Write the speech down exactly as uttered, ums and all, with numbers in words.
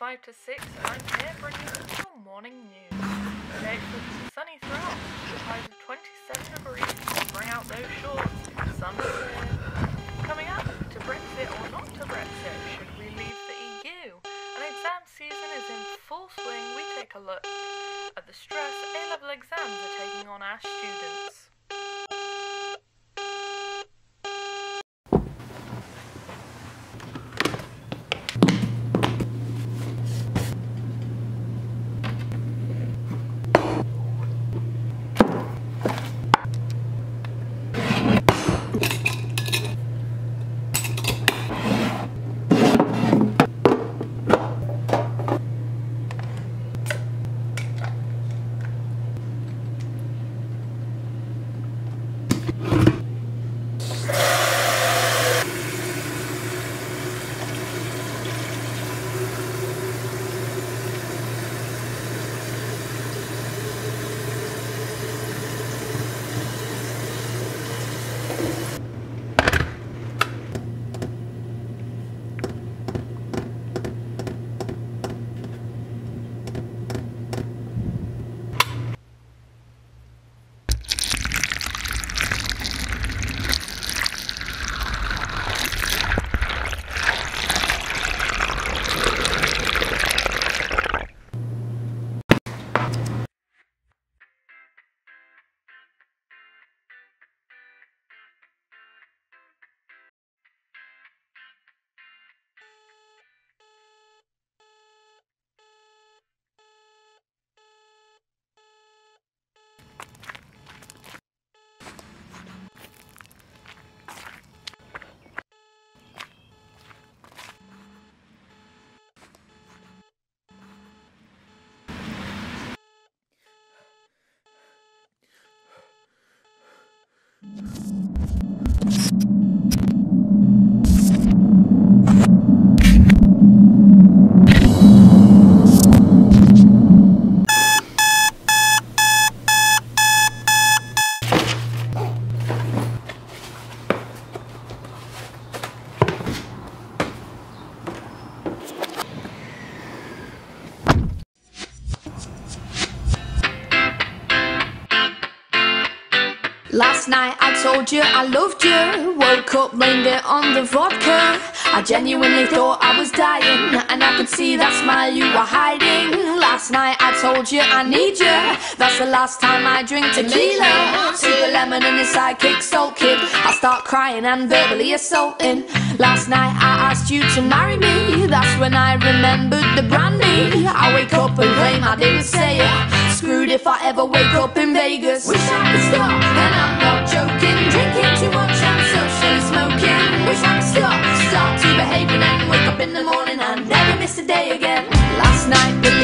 five to six, and I'm here bringing you your morning news. Today it's looking sunny throughout, with highs of twenty-seven degrees, so bring out those shorts, sun is clear. Coming up, to Brexit or not to Brexit, should we leave the E U? An exam season is in full swing. We take a look at the stress A-level exams are taking on our students. Last night I told you I loved you. Woke up, blamed it on the vodka. I genuinely thought I was dying, and I could see that smile you were hiding. Last night I told you I need you. That's the last time I drink tequila. Super lemon and his sidekick salt kid. I start crying and verbally assaulting. Last night I asked you to marry me. That's when I remembered the brandy. I wake up and claim I didn't say it. Screwed if I ever wake up in Vegas. Wish I could stop, and I'm not joking. Drinking too much and socially smoking. Wish I could stop, start to behave and then wake up in the morning and never miss a day again. Last night